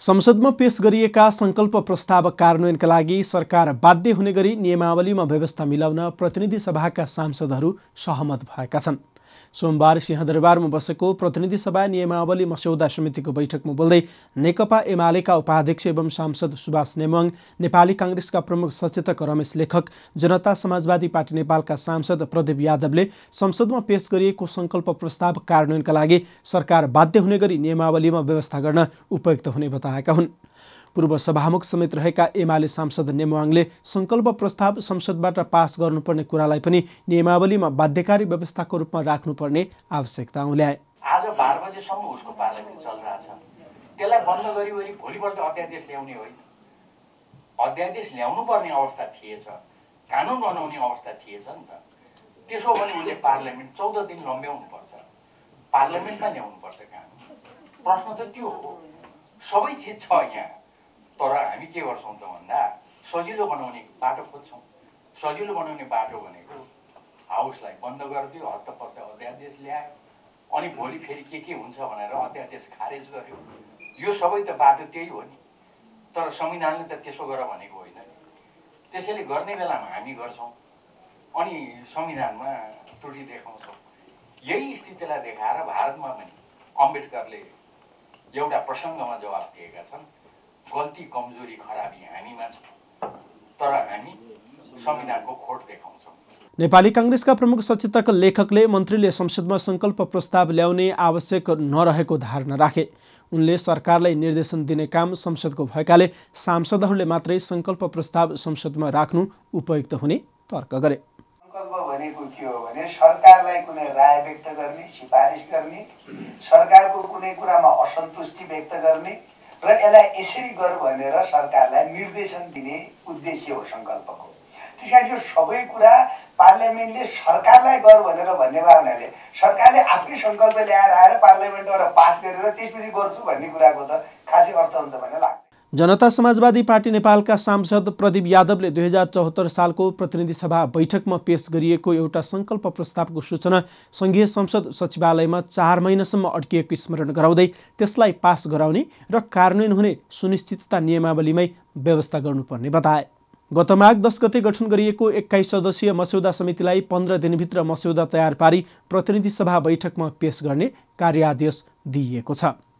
संसदमा पेश गरिएका संकल्प प्रस्ताव कार्यान्वयनका लागि सरकार बाध्य हुने गरी नियमावलीमा व्यवस्था मिलाउन प्रतिनिधि सभाका सांसदहरू सहमत भएका छन्। सोमबार सिंहदरबारमा बसेको प्रतिनिधि सभा नियमावली मस्यौदा समितिको बैठकमा बोल्दै नेकपा एमालेका उपाध्यक्ष एवं सांसद सुभाष नेमुवाङ, नेपाली कांग्रेसका प्रमुख सचेतक रमेश लेखक, जनता समाजवादी पार्टी नेपालका सांसद प्रदीप यादवले संसदमा पेश गरिएको संकल्प प्रस्ताव कार्यान्वयनका लागि सरकार बाध्य हुने गरी नियमावलीमा व्यवस्था गर्न उपयुक्त हुने बताएका हुन्। पूर्व सभामुख समेत रहेका एमाले सांसद नेमुवाङले संकल्प प्रस्ताव संसदबाट पास गर्नुपर्ने कुरालाई पनि नियमावलीमा बाध्यकारी व्यवस्थाको रूपमा राख्नुपर्ने आवश्यकता उल्याए। आज 12 बजेसम्म उसको पार्लियामेन्ट चलिरहेछ, त्यसलाई बन्द गरिवरी भोलिपल्ट अध्यादेश ल्याउने होइन। अध्यादेश ल्याउनु पर्ने अवस्था थिएछ, कानुन बनाउने अवस्था थिएछ नि त। त्यसो भने उसले पार्लियामेन्ट 14 दिन लम्ब्याउनु पर्छ, पार्लियामेन्टमा ल्याउनु पर्छ कानुन। प्रश्न त त्यो हो। सबै चिज छ यहाँ, तर हामी के गर्छौँ त भन्दा सजिलो बनाउने बाटो खोज्छौँ। सजिलो बनाउने बाटो भनेको हाउसलाई बन्द गरिदियो, हत्तपत्त अध्यादेश ल्यायो, अनि भोलि फेरि के हुन्छ भनेर अध्यादेश खारेज गर्यो। यो सबै त बाटो त्यही हो नि। तर संविधानले त त्यसो गर भनेको होइन। त्यसैले गर्ने बेलामा हामी गर्छौँ अनि संविधानमा त्रुटि देखाउँछौँ। यही स्थितिलाई देखाएर भारतमा पनि अम्बेडकरले एउटा प्रसङ्गमा जवाब दिएका छन्, गल्ती कमजोरी खराबी हामीमा छ, तर हामी संविधानको खोट देखाउँछौँ। नेपाली कांग्रेसका प्रमुख सचेतक लेखकले मन्त्रीले संसदमा संकल्प प्रस्ताव ल्याउने आवश्यक नरहेको धारणा राखे। उनले सरकारलाई निर्देशन दिने काम संसदको भएकाले सांसदहरूले मात्रै संकल्प प्रस्ताव संसदमा राख्नु उपयुक्त हुने तर्क गरे। संकल्प भनेको के हो भने सरकारलाई कुनै राय व्यक्त गर्ने, सिफारिस गर्ने, सरकारको कुनै कुरामा असन्तुष्टि व्यक्त गर्ने र यसलाई यसरी गर भनेर सरकारलाई निर्देशन दिने उद्देश्य हो संकल्पको। त्यसकारण यो सबै कुरा पार्लियामेन्टले सरकारलाई गर भनेर भन्ने भए हुनाले सरकारले आफै संकल्प ल्याएर आएर पार्लियामेन्टबाट पास गरेर त्यसपछि गर्छु भन्ने कुराको त खासै अर्थ हुन्छ भन्ने लाग्छ। जनता समाजवादी पार्टी नेपालका सांसद प्रदीप यादवले 2074 सालको प्रतिनिधि सभा बैठकमा पेश गरिएको एउटा संकल्प प्रस्तावको सूचना संघीय संसद सचिवालयमा 4 महिनासम्म अड्किएको स्मरण गराउँदै त्यसलाई पास गराउने र कार्यान्वयन हुने सुनिश्चितता नियमावलीमै व्यवस्था गर्नुपर्ने बताए। गत माघ 10 गते गठन गरिएको 21 सदस्यीय मस्यौदा समितिलाई 15 दिनभित्र मस्यौदा तयार पारी प्रतिनिधि सभा बैठकमा पेश गर्ने कार्यादेश दिइएको छ।